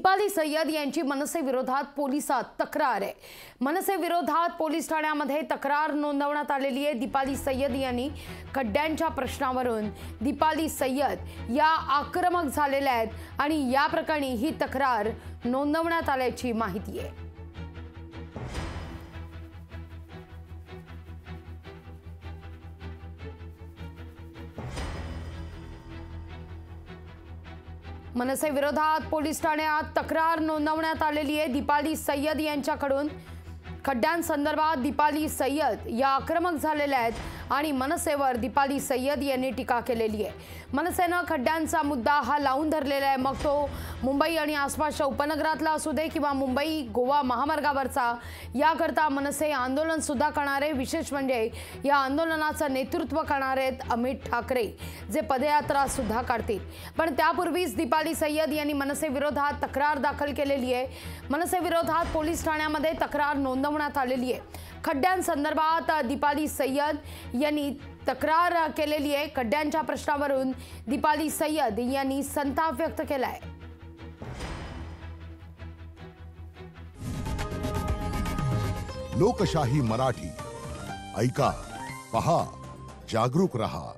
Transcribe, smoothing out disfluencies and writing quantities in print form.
दीपाली सय्यद यांची मनसे विरोधात पोलिसात तक्रार आहे। मनसे विरोधात पोलीस ठाण्यामध्ये तक्रार नोंदवण्यात आलेली आहे। दीपाली सय्यद यांनी खड्ड्यांच्या प्रश्नावरून दीपाली सय्यद या आक्रमक झालेल्या आहेत आणि या प्रकरणी ही तक्रार नोंदवण्यात आल्याची माहिती आहे। मनसे विरोधात पोलीस ठाण्यात तक्रार नोंदवण्यात आलेली आहे। दीपाली सय्यद यांच्याकडून खड्ड्यांसंदर्भात दीपाली सय्यद या आक्रमक झालेल्या आहेत आणि मनसेवर दीपाली सय्यद यांनी टीका केलेली आहे। मनसेनं खड्ड्यांचा मुद्दा हा लावून धरलेला आहे, मग तो मुंबई आणि आसपासच्या उपनगरातला असू दे किंवा मुंबई गोवा महामार्गावरचा। याकरता मनसे आंदोलन सुद्धा करणार आहे। विशेष म्हणजे या आंदोलनाचं नेतृत्व करणार आहेत अमित ठाकरे, जे पदयात्रा सुद्धा काढतील। पण त्यापूर्वीच दीपाली सय्यद यांनी मनसे विरोधात तक्रार दाखल केलेली आहे। मनसे विरोधात पोलीस ठाण्यामध्ये तक्रार नोंदवण्यात आलेली आहे। खड्ड्यांसंदर्भात दीपाली सय्यद यांनी तक्रार केलेली आहे। खड्ड्यांच्या प्रश्नावरून दीपाली सय्यद यांनी संताप व्यक्त केलाय। लोकशाही मराठी ऐका, पहा, जागरूक रहा।